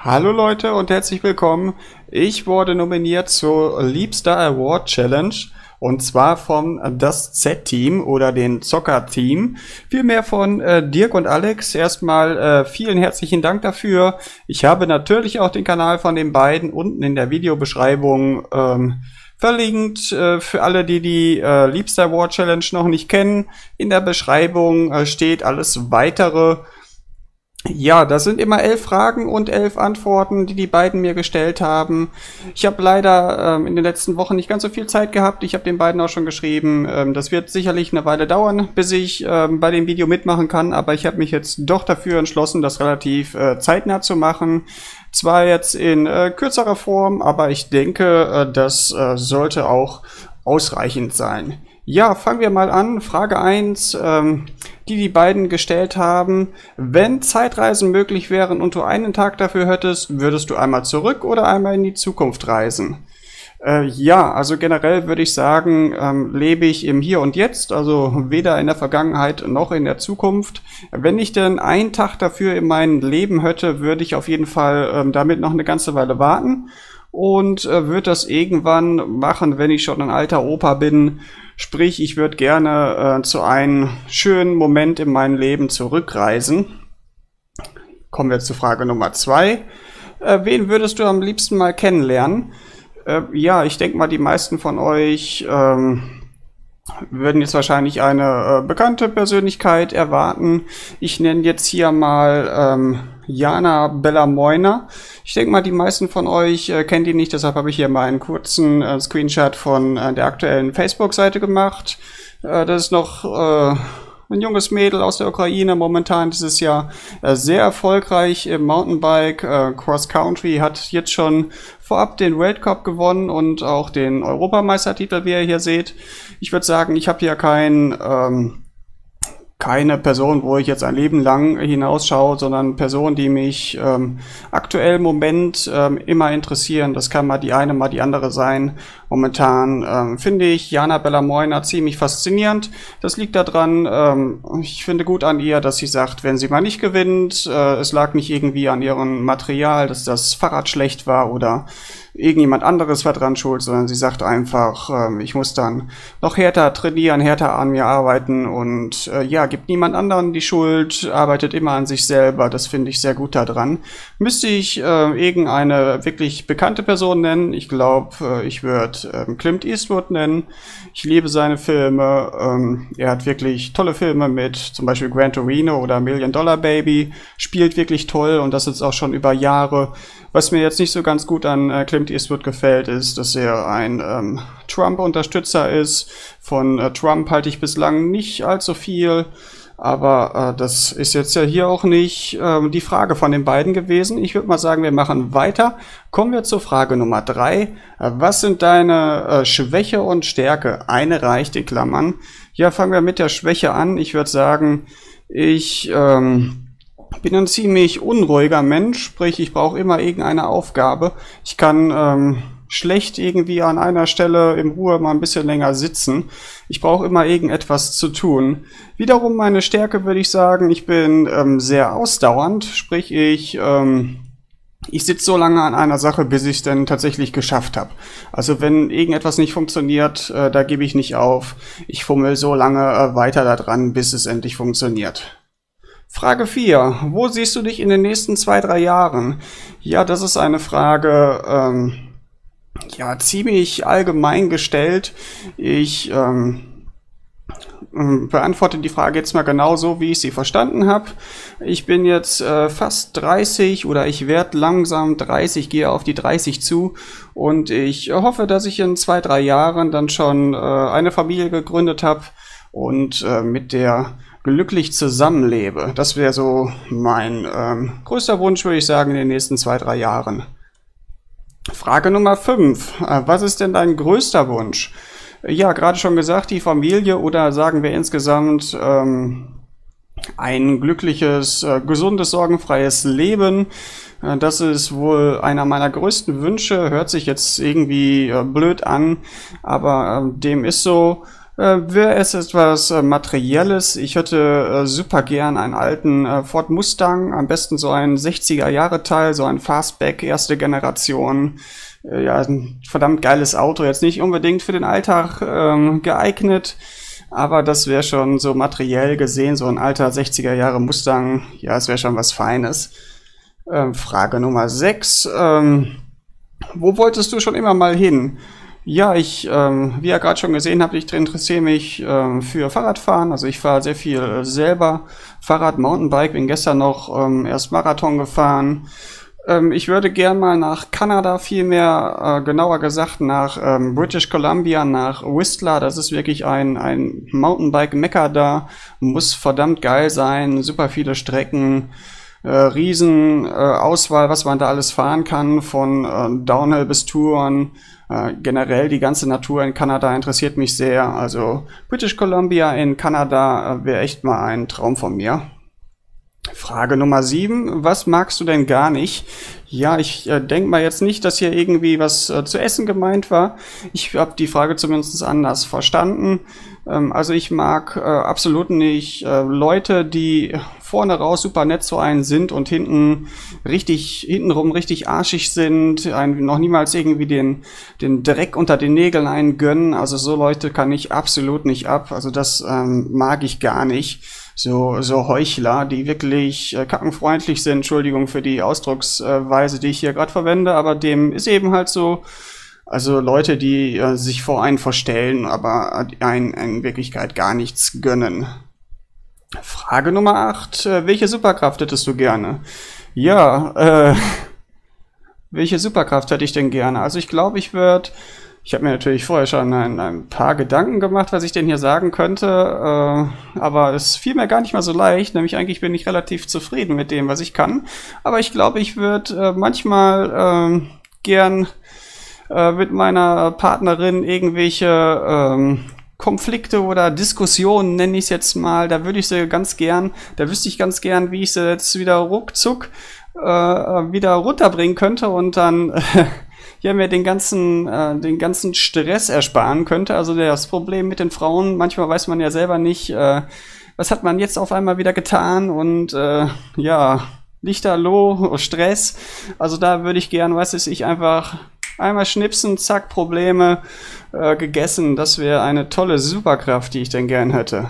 Hallo Leute und herzlich willkommen. Ich wurde nominiert zur Liebster Award Challenge und zwar vom Das Z-Team oder den Zocker-Team. Vielmehr von Dirk und Alex. Erstmal vielen herzlichen Dank dafür. Ich habe natürlich auch den Kanal von den beiden unten in der Videobeschreibung verlinkt. Für alle, die die Liebster Award Challenge noch nicht kennen, in der Beschreibung steht alles weitere. Ja, das sind immer 11 Fragen und 11 Antworten, die die beiden mir gestellt haben. Ich habe leider in den letzten Wochen nicht ganz so viel Zeit gehabt. Ich habe den beiden auch schon geschrieben, das wird sicherlich eine Weile dauern, bis ich bei dem Video mitmachen kann. Aber ich habe mich jetzt doch dafür entschlossen, das relativ zeitnah zu machen. Zwar jetzt in kürzerer Form, aber ich denke, das sollte auch ausreichend sein. Ja, fangen wir mal an. Frage 1, die beiden gestellt haben. Wenn Zeitreisen möglich wären und du einen Tag dafür hättest, würdest du einmal zurück oder einmal in die Zukunft reisen? Ja, also generell würde ich sagen, lebe ich im Hier und Jetzt, also weder in der Vergangenheit noch in der Zukunft. Wenn ich denn einen Tag dafür in meinem Leben hätte, würde ich auf jeden Fall damit noch eine ganze Weile warten und würde das irgendwann machen, wenn ich schon ein alter Opa bin. Sprich, ich würde gerne zu einem schönen Moment in meinem Leben zurückreisen. Kommen wir zu Frage Nummer 2. Wen würdest du am liebsten mal kennenlernen? Ja, ich denke mal, die meisten von euch würden jetzt wahrscheinlich eine bekannte Persönlichkeit erwarten. Ich nenne jetzt hier mal Jana Bellamoina. Ich denke mal, die meisten von euch kennt ihn nicht, deshalb habe ich hier mal einen kurzen Screenshot von der aktuellen Facebook-Seite gemacht. Das ist noch ein junges Mädel aus der Ukraine, momentan dieses Jahr sehr erfolgreich im Mountainbike, Cross Country, hat jetzt schon vorab den Weltcup gewonnen und auch den Europameistertitel, wie ihr hier seht. Ich würde sagen, ich habe hier keine Person, wo ich jetzt ein Leben lang hinausschaue, sondern Personen, die mich aktuell im Moment immer interessieren. Das kann mal die eine, mal die andere sein. Momentan finde ich Jana Bellamoina ziemlich faszinierend. Das liegt daran, ich finde gut an ihr, dass sie sagt, wenn sie mal nicht gewinnt, es lag nicht irgendwie an ihrem Material, dass das Fahrrad schlecht war oder irgendjemand anderes war dran schuld, sondern sie sagt einfach, ich muss dann noch härter trainieren, härter an mir arbeiten und ja, gibt niemand anderen die Schuld, arbeitet immer an sich selber, das finde ich sehr gut daran. Müsste ich irgendeine wirklich bekannte Person nennen, ich glaube, ich würde Clint Eastwood nennen. Ich liebe seine Filme, er hat wirklich tolle Filme mit zum Beispiel Gran Torino oder Million Dollar Baby, spielt wirklich toll und das jetzt auch schon über Jahre. Was mir jetzt nicht so ganz gut an Clint Eastwood gefällt, ist, dass er ein Trump-Unterstützer ist. Von Trump halte ich bislang nicht allzu viel, aber das ist jetzt ja hier auch nicht die Frage von den beiden gewesen. Ich würde mal sagen, wir machen weiter. Kommen wir zur Frage Nummer 3. Was sind deine Schwäche und Stärke? Eine reicht in Klammern. Ja, fangen wir mit der Schwäche an. Ich würde sagen, ich bin ein ziemlich unruhiger Mensch, sprich, ich brauche immer irgendeine Aufgabe. Ich kann schlecht irgendwie an einer Stelle in Ruhe mal ein bisschen länger sitzen. Ich brauche immer irgendetwas zu tun. Wiederum meine Stärke würde ich sagen, ich bin sehr ausdauernd, sprich, ich sitze so lange an einer Sache, bis ich es dann tatsächlich geschafft habe. Also wenn irgendetwas nicht funktioniert, da gebe ich nicht auf. Ich fummel so lange weiter daran, bis es endlich funktioniert. Frage 4. Wo siehst du dich in den nächsten 2-3 Jahren? Ja, das ist eine Frage, ja, ziemlich allgemein gestellt. Ich beantworte die Frage jetzt mal genauso, wie ich sie verstanden habe. Ich bin jetzt fast 30 oder ich werde langsam 30, gehe auf die 30 zu und ich hoffe, dass ich in 2-3 Jahren dann schon eine Familie gegründet habe und mit der glücklich zusammenlebe. Das wäre so mein größter Wunsch, würde ich sagen, in den nächsten 2-3 Jahren. Frage Nummer 5. Was ist denn dein größter Wunsch? Ja, gerade schon gesagt, die Familie oder sagen wir insgesamt ein glückliches, gesundes, sorgenfreies Leben. Das ist wohl einer meiner größten Wünsche. Hört sich jetzt irgendwie blöd an, aber dem ist so. Wäre es etwas Materielles, ich hätte super gern einen alten Ford Mustang, am besten so ein 60er-Jahre-Teil, so ein Fastback, erste Generation. Ja, ein verdammt geiles Auto, jetzt nicht unbedingt für den Alltag geeignet, aber das wäre schon so materiell gesehen, so ein alter 60er-Jahre Mustang, ja, es wäre schon was Feines. Frage Nummer 6, wo wolltest du schon immer mal hin? Ja, wie ihr gerade schon gesehen habt, ich interessiere mich für Fahrradfahren. Also ich fahre sehr viel selber Fahrrad, Mountainbike. Bin gestern noch erst Marathon gefahren. Ich würde gern mal nach Kanada, vielmehr genauer gesagt nach British Columbia, nach Whistler. Das ist wirklich ein Mountainbike-Mekka da. Muss verdammt geil sein. Super viele Strecken. Riesen Auswahl, was man da alles fahren kann, von Downhill bis Touren. Generell die ganze Natur in Kanada interessiert mich sehr. Also British Columbia in Kanada wäre echt mal ein Traum von mir. Frage Nummer 7. Was magst du denn gar nicht? Ja, ich denke mal jetzt nicht, dass hier irgendwie was zu essen gemeint war. Ich habe die Frage zumindest anders verstanden. Also ich mag absolut nicht Leute, die vorne raus super nett zu einem sind und hintenrum richtig arschig sind, einen noch niemals irgendwie den Dreck unter den Nägeln einen gönnen. Also so Leute kann ich absolut nicht ab. Also das mag ich gar nicht. So Heuchler, die wirklich kackenfreundlich sind. Entschuldigung für die Ausdrucksweise, die ich hier gerade verwende, aber dem ist eben halt so. Also Leute, die sich vor einen verstellen, aber einen in Wirklichkeit gar nichts gönnen. Frage Nummer 8. Welche Superkraft hättest du gerne? Ja, welche Superkraft hätte ich denn gerne? Also ich glaube, ich habe mir natürlich vorher schon ein paar Gedanken gemacht, was ich denn hier sagen könnte, aber es fiel mir gar nicht mal so leicht, nämlich eigentlich bin ich relativ zufrieden mit dem, was ich kann. Aber ich glaube, ich würde manchmal gern mit meiner Partnerin irgendwelche Konflikte oder Diskussionen, nenne ich es jetzt mal, da wüsste ich ganz gern, wie ich sie jetzt wieder ruckzuck wieder runterbringen könnte und dann ja, mir den ganzen Stress ersparen könnte. Also das Problem mit den Frauen, manchmal weiß man ja selber nicht, was hat man jetzt auf einmal wieder getan und ja, Lichterloh, Stress. Also da würde ich gern, einfach einmal schnipsen, zack, Probleme gegessen. Das wäre eine tolle Superkraft, die ich denn gern hätte.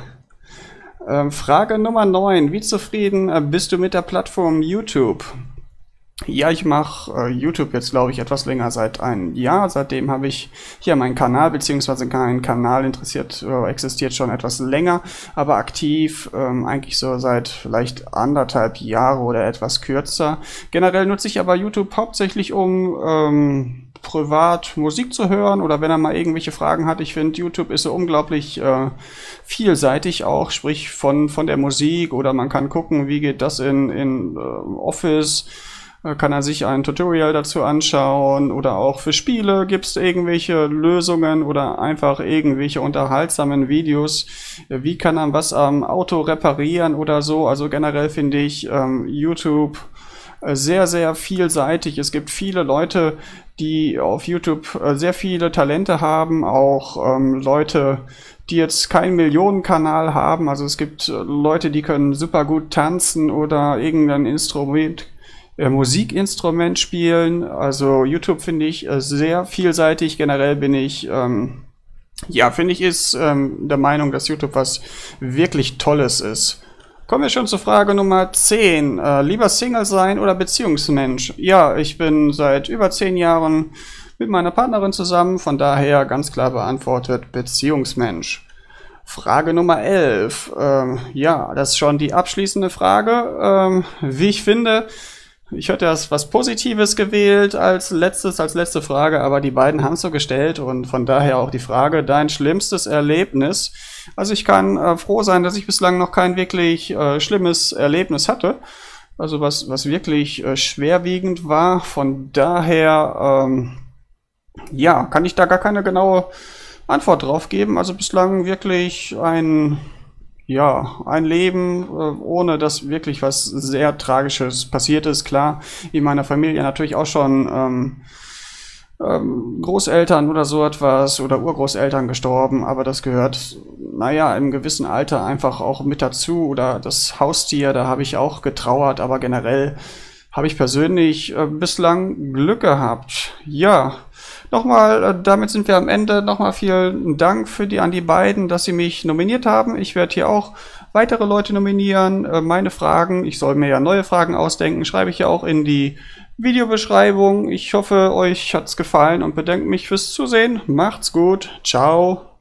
Frage Nummer 9. Wie zufrieden bist du mit der Plattform YouTube? Ja, ich mache YouTube jetzt, glaube ich, etwas länger, seit einem Jahr. Seitdem habe ich hier meinen Kanal, beziehungsweise kein Kanal existiert schon etwas länger, aber aktiv eigentlich so seit vielleicht 1,5 Jahre oder etwas kürzer. Generell nutze ich aber YouTube hauptsächlich, um privat Musik zu hören oder wenn er mal irgendwelche Fragen hat. Ich finde, YouTube ist so unglaublich vielseitig auch, sprich von der Musik oder man kann gucken, wie geht das in Office. Kann er sich ein Tutorial dazu anschauen oder auch für Spiele gibt es irgendwelche Lösungen oder einfach irgendwelche unterhaltsamen Videos. Wie kann man was am Auto reparieren oder so. Also generell finde ich YouTube sehr, sehr vielseitig. Es gibt viele Leute, die auf YouTube sehr viele Talente haben, auch Leute, die jetzt keinen Millionenkanal haben. Also es gibt Leute, die können super gut tanzen oder irgendein Musikinstrument spielen. Also YouTube finde ich sehr vielseitig. Generell bin ich ist der Meinung, dass YouTube was wirklich Tolles ist. Kommen wir schon zur Frage Nummer 10. Lieber Single sein oder Beziehungsmensch? Ja, ich bin seit über 10 Jahren mit meiner Partnerin zusammen, von daher ganz klar beantwortet Beziehungsmensch. Frage Nummer 11. Ja, das ist schon die abschließende Frage. Wie ich finde, ich hätte das was Positives gewählt als letzte Frage, aber die beiden haben es so gestellt und von daher auch die Frage, dein schlimmstes Erlebnis. Also ich kann froh sein, dass ich bislang noch kein wirklich schlimmes Erlebnis hatte. Also was wirklich schwerwiegend war. Von daher, ja, kann ich da gar keine genaue Antwort drauf geben. Also bislang wirklich ein Leben, ohne dass wirklich was sehr Tragisches passiert ist. Klar, in meiner Familie natürlich auch schon Großeltern oder so etwas oder Urgroßeltern gestorben, aber das gehört, naja, im gewissen Alter einfach auch mit dazu. Oder das Haustier, da habe ich auch getrauert, aber generell habe ich persönlich bislang Glück gehabt. Ja, nochmal, damit sind wir am Ende. Nochmal vielen Dank an die beiden, dass sie mich nominiert haben. Ich werde hier auch weitere Leute nominieren. Meine Fragen, ich soll mir ja neue Fragen ausdenken, schreibe ich ja auch in die Videobeschreibung. Ich hoffe, euch hat's gefallen und bedanke mich fürs Zusehen. Macht's gut. Ciao.